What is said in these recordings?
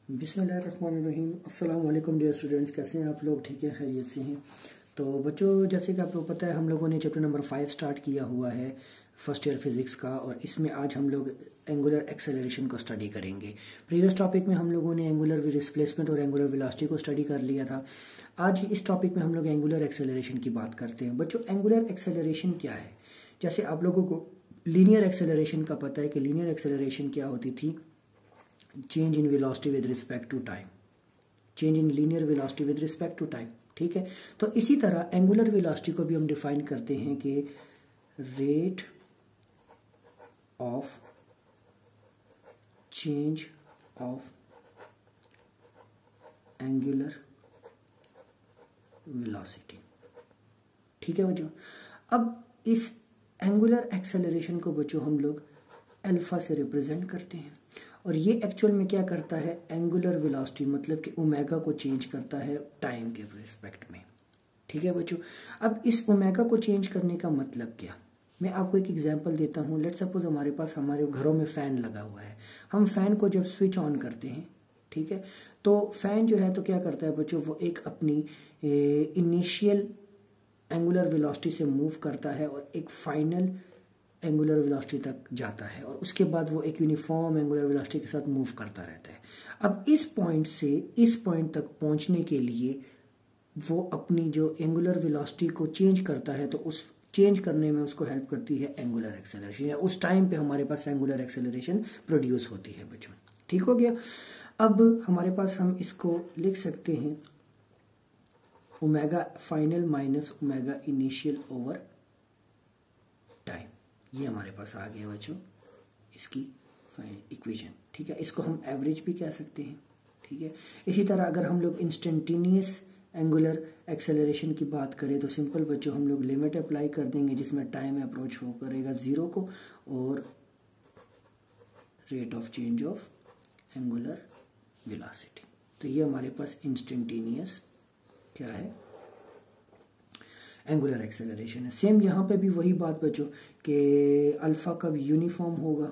बिस्मिल्लाहिर्रहमानिर्रहीम। अस्सलाम वालेकुम डियर स्टूडेंट्स, कैसे हैं आप लोग? ठीक है, खैरियत से हैं? तो बच्चों, जैसे कि आप लोग पता है, हम लोगों ने चैप्टर नंबर 5 स्टार्ट किया हुआ है फर्स्ट ईयर फिज़िक्स का, और इसमें आज हम लोग एंगुलर एक्सेलरेशन को स्टडी करेंगे। प्रीवियस टॉपिक में हम लोगों ने एंगुलर डिस्प्लेसमेंट और एंगुलर वेलोसिटी को स्टडी कर लिया था। आज इस टॉपिक में हम लोग एंगुलर एक्सेलरेशन की बात करते हैं। बच्चों, एंगुलर एक्सेलरेशन क्या है? जैसे आप लोगों को लीनियर एक्सेलरेशन का पता है कि लीनियर एक्सेलरेशन क्या होती थी? Change in velocity with respect to time, change in linear velocity with respect to time. ठीक है, तो इसी तरह एंगुलर वेलोसिटी को भी हम डिफाइन करते हैं कि rate of change of angular velocity. ठीक है बच्चों, अब इस एंगुलर एक्सेलरेशन को बच्चों हम लोग अल्फा से रिप्रेजेंट करते हैं, और ये एक्चुअल में क्या करता है? एंगुलर वेलोसिटी मतलब कि ओमेगा को चेंज करता है टाइम के रिस्पेक्ट में। ठीक है बच्चों, अब इस ओमेगा को चेंज करने का मतलब क्या? मैं आपको एक एग्जांपल देता हूँ। लेट्स सपोज हमारे घरों में फ़ैन लगा हुआ है। हम फ़ैन को जब स्विच ऑन करते हैं, ठीक है, तो फ़ैन जो है तो क्या करता है बच्चों, वो एक अपनी इनिशियल एंगुलर वेलोसिटी से मूव करता है और एक फाइनल एंगुलर वेलोसिटी तक जाता है, और उसके बाद वो एक यूनिफॉर्म एंगुलर वेलोसिटी के साथ मूव करता रहता है। अब इस पॉइंट से इस पॉइंट तक पहुंचने के लिए वो अपनी जो एंगुलर वेलोसिटी को चेंज करता है, तो उस चेंज करने में उसको हेल्प करती है एंगुलर एक्सेलरेशन, या उस टाइम पे हमारे पास एंगुलर एक्सेलरेशन प्रोड्यूस होती है बच्चों। ठीक हो गया। अब हमारे पास हम इसको लिख सकते हैं omega final minus omega initial over time. ये हमारे पास आ गया बच्चों इसकी इक्वेशन। ठीक है, इसको हम एवरेज भी कह सकते हैं। ठीक है, इसी तरह अगर हम लोग इंस्टेंटेनियस एंगुलर एक्सेलरेशन की बात करें तो सिंपल बच्चों हम लोग लिमिट अप्लाई कर देंगे जिसमें टाइम अप्रोच हो करेगा 0 को, और rate of change of angular velocity. तो ये हमारे पास इंस्टेंटेनियस क्या है? एंगुलर एक्सेलरेशन है। सेम यहाँ पे भी वही बात बच्चों कि अल्फा कब यूनिफॉर्म होगा?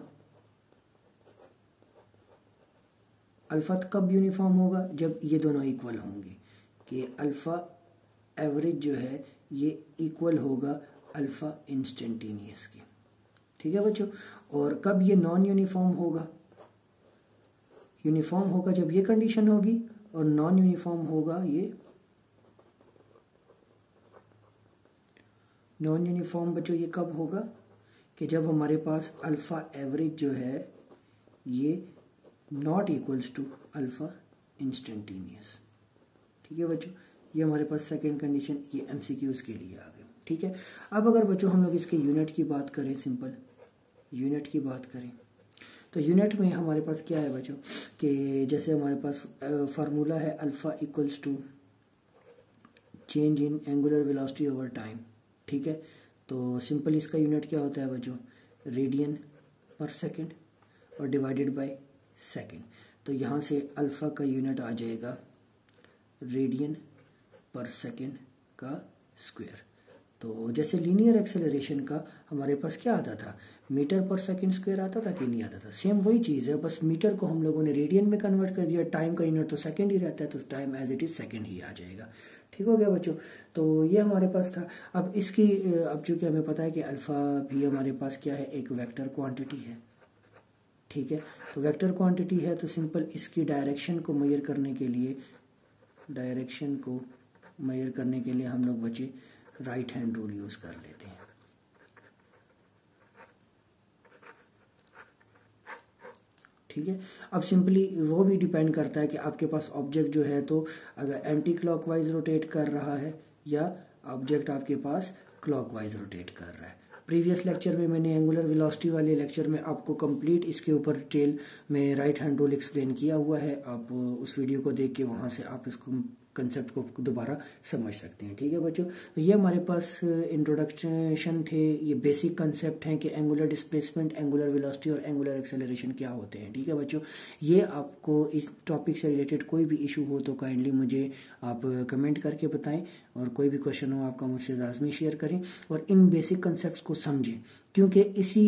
अल्फा कब यूनिफॉर्म होगा? जब ये दोनों इक्वल होंगे, कि अल्फा एवरेज जो है ये इक्वल होगा अल्फा इंस्टेंटेनियस के। ठीक है बच्चों, और कब ये नॉन यूनिफॉर्म होगा? यूनिफॉर्म होगा जब ये कंडीशन होगी, और नॉन यूनिफॉर्म होगा ये नॉन यूनिफॉर्म बच्चों ये कब होगा? कि जब हमारे पास अल्फ़ा एवरेज जो है ये not equals to alpha instantaneous. ठीक है बच्चों, ये हमारे पास सेकंड कंडीशन, ये एमसीक्यूज के लिए आ गए। ठीक है, अब अगर बच्चों हम लोग इसके यूनिट की बात करें, सिंपल यूनिट की बात करें, तो यूनिट में हमारे पास क्या है बच्चों कि जैसे हमारे पास फार्मूला है alpha equals to change in angular velocity over time. ठीक है, तो सिंपल इसका यूनिट क्या होता है बच्चों? रेडियन पर सेकंड और डिवाइडेड बाय सेकंड। तो यहाँ से अल्फ़ा का यूनिट आ जाएगा रेडियन पर सेकंड का स्क्वायर। तो जैसे लीनियर एक्सेलरेशन का हमारे पास क्या आता था? मीटर पर सेकंड स्क्वायर आता था कि नहीं आता था? सेम वही चीज़ है, बस मीटर को हम लोगों ने रेडियन में कन्वर्ट कर दिया। टाइम का यूनिट तो सेकंड ही रहता है, तो time as it is second ही आ जाएगा। ठीक हो गया बच्चों, तो ये हमारे पास था। अब इसकी अब चूँकि हमें पता है कि अल्फ़ा भी हमारे पास क्या है? एक वेक्टर क्वांटिटी है। ठीक है, तो वेक्टर क्वांटिटी है, तो सिंपल इसकी डायरेक्शन को मेजर करने के लिए हम लोग बच्चे राइट हैंड रूल यूज़ कर लेते हैं। ठीक है, अब सिंपली वो भी डिपेंड करता है कि आपके पास ऑब्जेक्ट जो है तो अगर एंटी क्लॉकवाइज रोटेट कर रहा है या ऑब्जेक्ट आपके पास क्लॉकवाइज रोटेट कर रहा है। प्रीवियस लेक्चर में मैंने एंगुलर वेलोसिटी वाले लेक्चर में आपको कंप्लीट इसके ऊपर डिटेल में राइट हैंड रूल एक्सप्लेन किया हुआ है। आप उस वीडियो को देख के वहाँ से आप इसको कंसेप्ट को दोबारा समझ सकते हैं। ठीक है बच्चों, तो ये हमारे पास इंट्रोडक्शन थे, ये बेसिक कंसेप्ट हैं कि एंगुलर डिस्प्लेसमेंट, एंगुलर वेलोसिटी और एंगुलर एक्सेलरेशन क्या होते हैं। ठीक है बच्चों, ये आपको इस टॉपिक से रिलेटेड कोई भी इशू हो तो काइंडली मुझे आप कमेंट करके बताएं, और कोई भी क्वेश्चन हो आपका मुझसे लाजमी शेयर करें, और इन बेसिक कंसेप्ट को समझें, क्योंकि इसी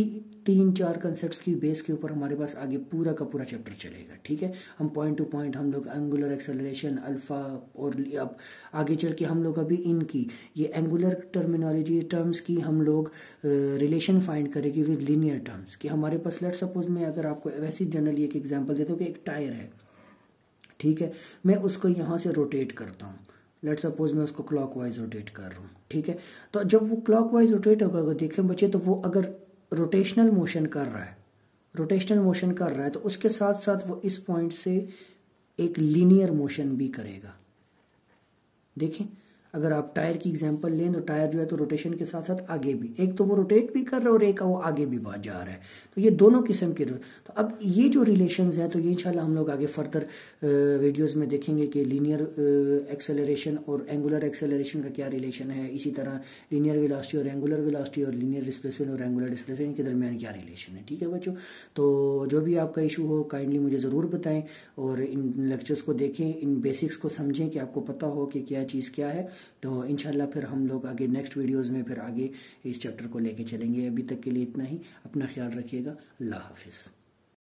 3-4 कंसेप्ट्स की बेस के ऊपर हमारे पास आगे पूरा का पूरा चैप्टर चलेगा। ठीक है, हम पॉइंट टू पॉइंट हम लोग एंगुलर एक्सेलरेशन, अल्फा, और अब आगे चल के हम लोग अभी इनकी ये एंगुलर टर्मिनोलॉजी टर्म्स की हम लोग रिलेशन फाइंड करेंगे विद लीनियर टर्म्स। कि हमारे पास लेट्स सपोज मैं अगर आपको वैसे जनरली एक एग्जांपल देता हूँ कि एक टायर है, ठीक है, मैं उसको यहाँ से रोटेट करता हूँ, लेट्स सपोज मैं उसको क्लॉकवाइज रोटेट कर रहा हूँ। ठीक है, तो जब वो क्लॉकवाइज रोटेट होगा, अगर देखें बच्चे, तो वो अगर रोटेशनल मोशन कर रहा है, रोटेशनल मोशन कर रहा है, तो उसके साथ साथ वो इस पॉइंट से एक लीनियर मोशन भी करेगा। देखें, अगर आप टायर की एग्जांपल लें तो टायर जो है तो रोटेशन के साथ साथ आगे भी, एक तो वो रोटेट भी कर रहा है और एक वो आगे भी जा रहा है, तो ये दोनों किस्म के। तो अब ये जो रिलेशंस हैं, तो ये इंशाल्लाह हम लोग आगे फर्दर वीडियोस में देखेंगे कि लीनियर एक्सेलरेशन और एंगुलर एक्सेलरेशन का क्या रिलेशन है, इसी तरह लीनियर वेलोसिटी और एंगुलर वेलोसिटी और लीनियर डिस्प्लेसमेंट और एंगुलर डिस्प्लेसमेंट के दरमियान क्या रिलेशन है। ठीक है बच्चों, तो जो भी आपका इशू हो काइंडली मुझे ज़रूर बताएं और इन लेक्चर्स को देखें, इन बेसिक्स को समझें कि आपको पता हो कि क्या चीज़ क्या है। तो इंशाल्लाह फिर हम लोग आगे नेक्स्ट वीडियोस में फिर आगे इस चैप्टर को लेके चलेंगे। अभी तक के लिए इतना ही, अपना ख्याल रखिएगा, अल्लाह हाफिज़।